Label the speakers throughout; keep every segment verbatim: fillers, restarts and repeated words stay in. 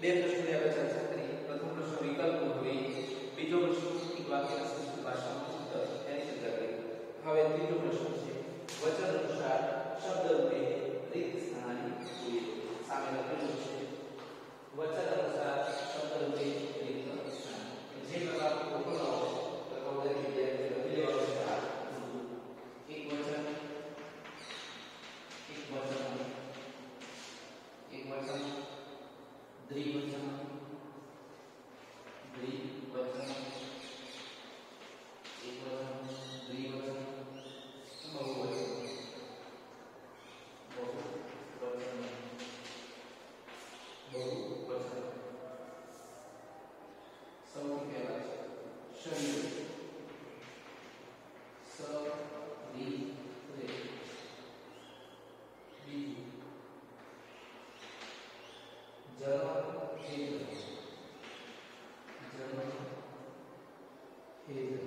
Speaker 1: બે પ્રશ્નોની આપણે ચર્ચા કરી. પ્રથમ પ્રશ્ન વિકલ્પ હોય, બીજો પ્રશ્ન એક વાક્યના સંસ્કૃત ભાષામાં ઉત્તર એની ચર્ચા કરી. હવે ત્રીજો પ્રશ્ન છે વચન અનુસાર શબ્દ રૂપે રીત સ્થાનાની હોય. સામે લખેલું છે વચન અનુસાર શબ્દ રૂપે રીત સ્થાન. જે પ્રકાર કોપનો લખવા દે વિદ્યાર્થી લખી લેવાનું છે. એક વચન એક વચન એક વચન દ્વિવચન દ્વિવચન એકવચન દ્વિવચન બહુવચન બહુવચન બહુવચન. સૌથી પહેલા છે શરીર શરીર. બીજું જન્મ હેતુ જન્મ હેતુ.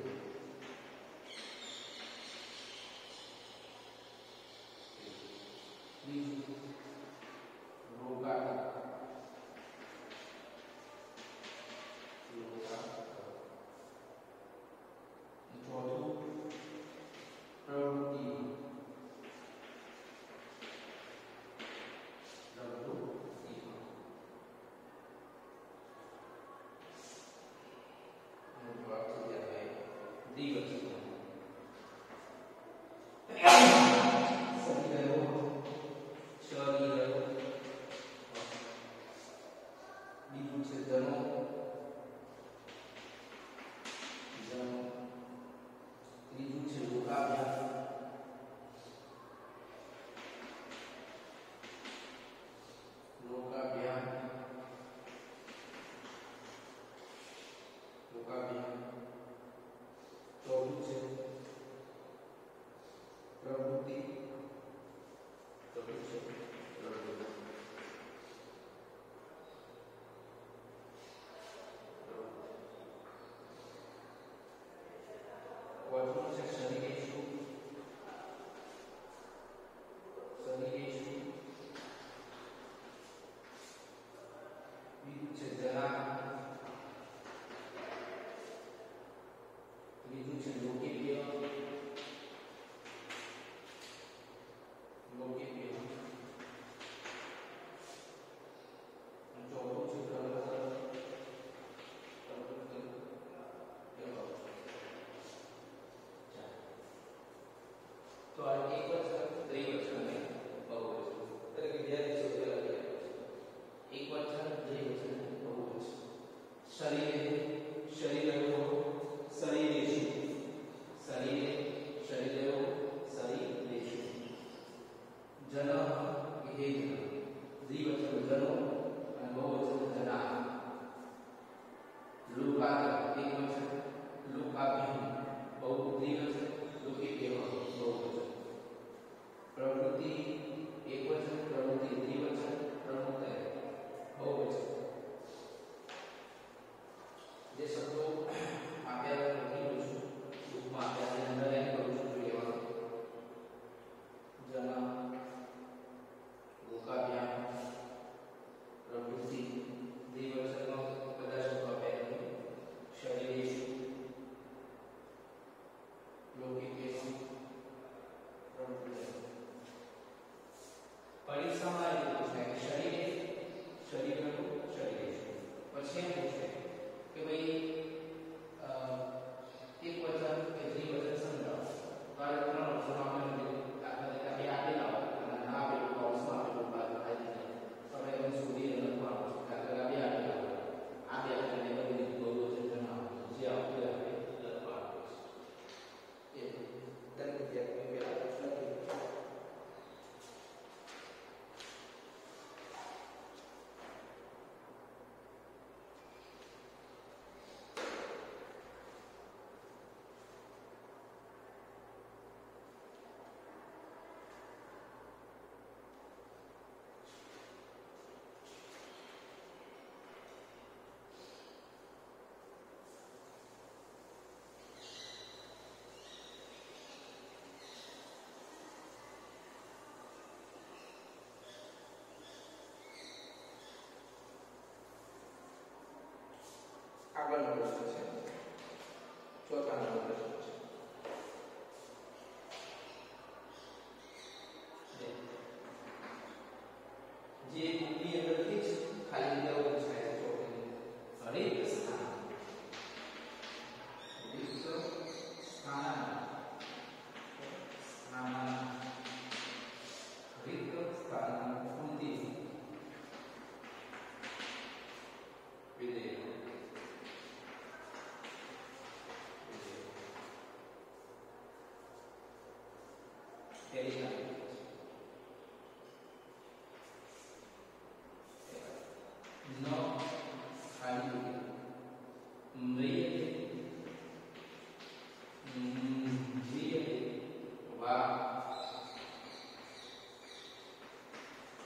Speaker 1: બીજું રોગાટ રોગાટ. ચોથું પ્રવૃત્તિ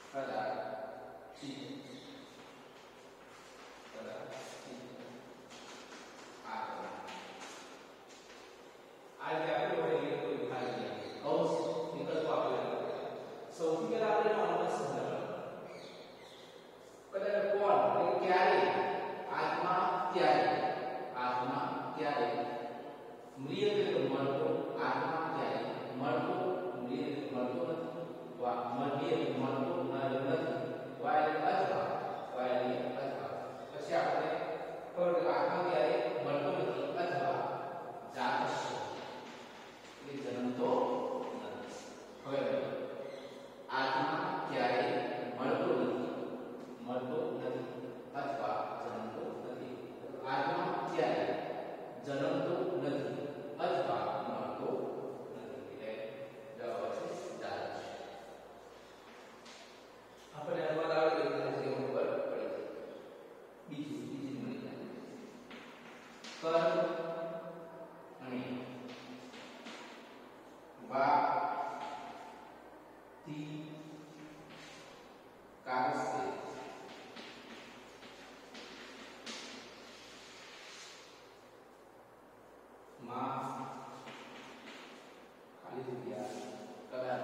Speaker 1: કદાચિત કદાચિત આ આ જે આપણે વડે કોઈ ખાલી નહીં કૌંસ વિકલ્પો આપેલા સૌથી પહેલા આપણે નોર્મલ સમજાવવાનું કદાચ કોણ એટલે ક્યારે આત્મા ક્યારે આત્મા ક્યારે મૃત એટલે મળતો આત્મા ક્યારે મળતો મૃત એટલે મળતો નથી વા મૃત એટલે મળતો નથી વા એટલે અથવા વા એટલે અથવા પછી આપણે ખબર આત્મા ક્યારે મળતો નથી અથવા જાતશે એટલે જન્મતો નથી હવે આત્મા ક્યારે મળતો નથી મળતો નથી અથવા જન્મતો નથી આત્મા ક્યારે જન્મતો નથી અથવા મળતો નથી એટલે જવાબ છે જાત છે આપણે અનુવાદ આવડે એટલે જે ઉપર પડી જાય બીજું બીજી મળી જાય કર્મ અને વા તી કારસે માં ખાલી જગ્યા કદાચ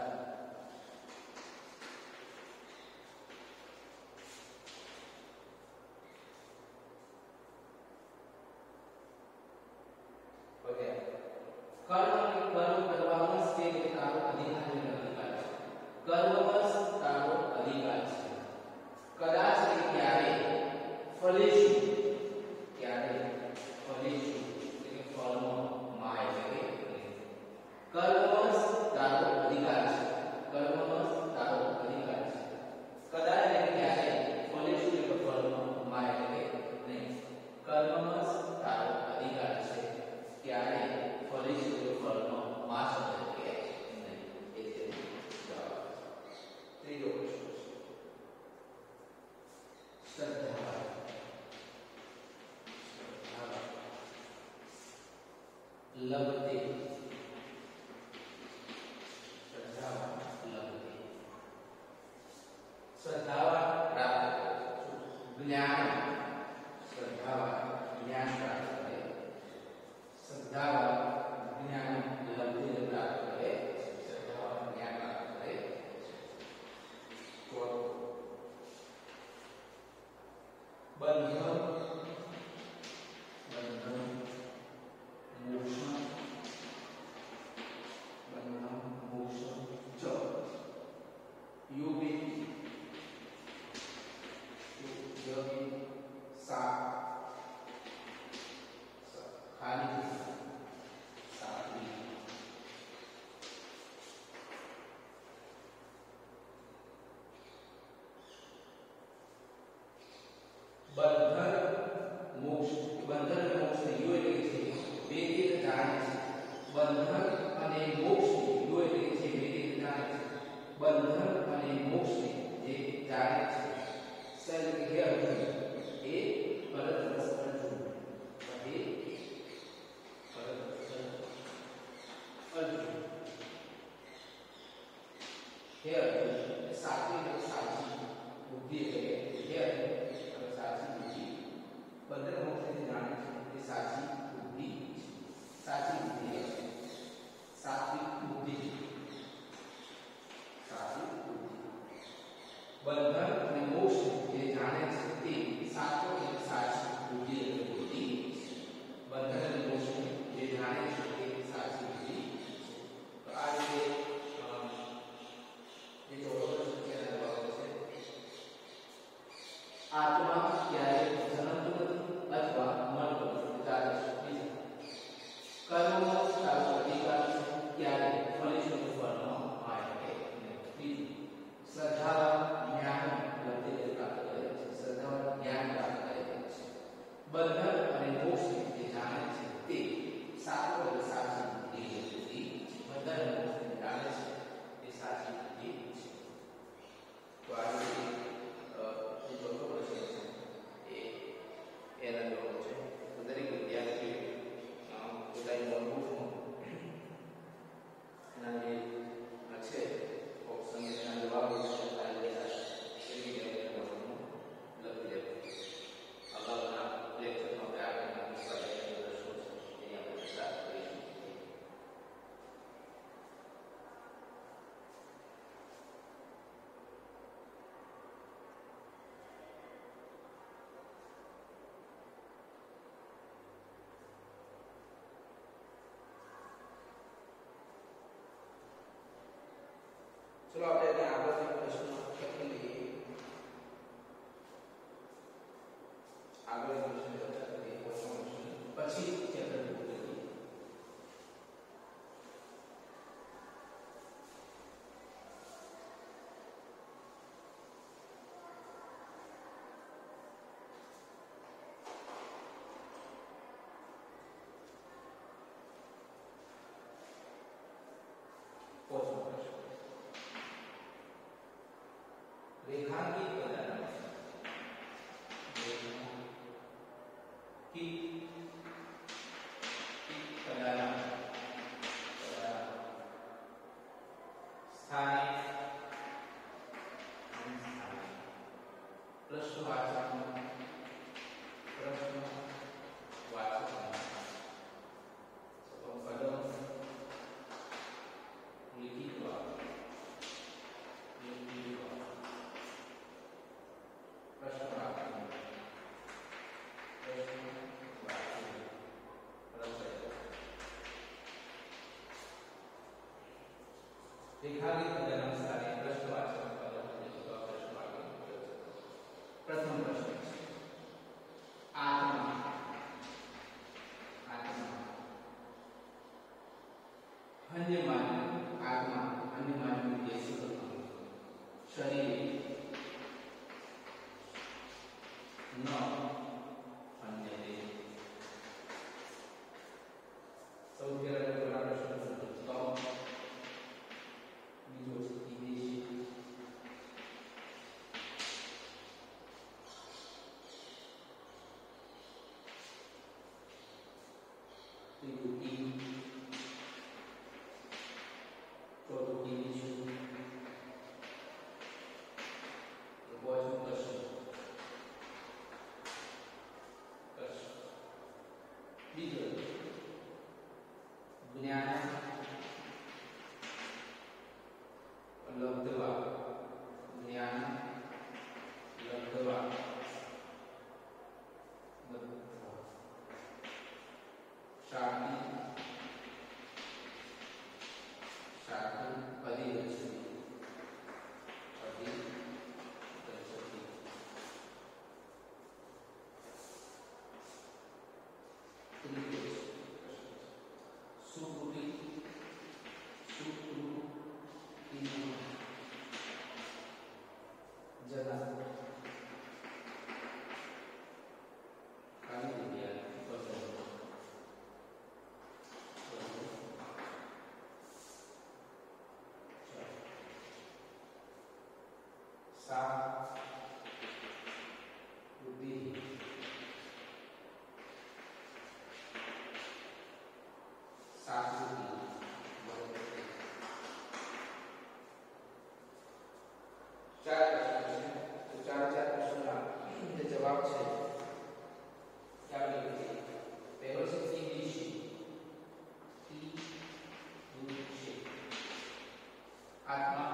Speaker 1: ઓકે કર્મ કર્મ કરવાનો છે કે તારો અધિકાર છે કર્મવશ તારો અધિકાર છે કદાચ એટલે ક્યારે ફલેશું ક્યારે ફલેશું એટલે ફળનો માં એટલે કર્મવશ તારો અધિકાર છે કર્મવશ તારો અધિકાર છે કદાચ એટલે ક્યારે ફલેશું એટલે ફળનો માં એટલે નહીં કર્મવશ તારો અધિકાર છે ક્યારે ફલેશું એટલે ફળનો માં શબ્દ કે નહીં એ છે જવાબ ત્રીજો પ્રશ્ન શ્રદ્ધા લભતે શ્રદ્ધા લભતે શ્રદ્ધા પ્રાપ્ત જ્ઞાન શ્રદ્ધા જ્ઞાન પ્રાપ્ત કરે શ્રદ્ધા જ્ઞાન લભતે પ્રાપ્ત કરે શ્રદ્ધા જ્ઞાન પ્રાપ્ત કરે તો બંધન બંધન મોક્ષ બંધન મોક્ષ ચ યોગી યોગી સા ખાલી સાત્વિક બંધન મોક્ષ બંધન અને મોક્ષ યો એટલે છે બે રીતે જાણે છે બંધન અને મોક્ષ યો એટલે છે બે રીતે જાણે છે બંધન અને મોક્ષ જે જાણે છે સર કે અર્જુન એ પરત રસ અર્જુન એ પરત અર્જુન હે અર્જુન સાચી અને સાચી બુદ્ધિ એટલે હે અર્જુન સાચી બુદ્ધિ બંધન મોક્ષ જાણે છે એ સાચી બુદ્ધિ સાચી બુદ્ધિ સાત્વિક બુદ્ધિ સાચી બુદ્ધિ બંધન અને મોક્ષ જે જાણે છે તે સાચો અને સાચી બુદ્ધિ એટલે બુદ્ધિ બંધન અને મોક્ષ જે જાણે છે તે સાચી બુદ્ધિ તો આ રીતે જે ચોથો પ્રશ્ન છે એના જવાબ છે આત્મા ક્યારે જન્મતો નથી અથવા મળતો નથી ચાલે છે કર્મમાં તારો અધિકાર છે ક્યારે ફલેશું ફળનો માય કે બીજું શ્રદ્ધા જ્ઞાન લબ્ધિ પ્રાપ્ત કરે છે શ્રદ્ધા જ્ઞાન પ્રાપ્ત કરે છે બંધન અને મોક્ષ જે જાણે છે તે સાચો અને સાચી બુદ્ધિ બુદ્ધિ બંધન અને મોક્ષ જાણે છે તે સાચી બુદ્ધિ છે તો આ રીતે જે ચોથો પ્રશ્ન છે चलो આપણે એને આગળનો પ્રશ્ન લખી લઈએ. આગળનો પ્રશ્ન ચર્ચા કરીએ પછી ચેપ્ટર પૂરું કરીએ. रेखांकित बनाना की बनाना स्थानिक प्रश्नवाचक प्रश्नवाचक पदम लिखित वाक्य लिखित वाक्य प्रश्नवाचक रेखांकित पदानुसार प्रश्नवाचक पदों जिसका प्रश्नवाक्य प्रथम प्रश्न आत्मा आत्मा अन्य मानव आत्मा अन्य मानव के स्वरूप शरीर न अन्य देह सौख्य वाला प्रश्न तो बीजो विदेशी त्रिपुटी चौथी विशु पांचवा प्रश्न प्रश्न बीजो ज्ञान लब्धवा ज्ञान लब्धवा शांति शांति अधिगच्छति अधिगच्छति तृतीय सुकृति सुकृति जना खाली दुनिया बदल सा बुद्धि साकृति चार प्रश्न है तो चार चार प्रश्न का जवाब है क्या लिखिए पहले से तीन दिशा तीन दिशा आत्मा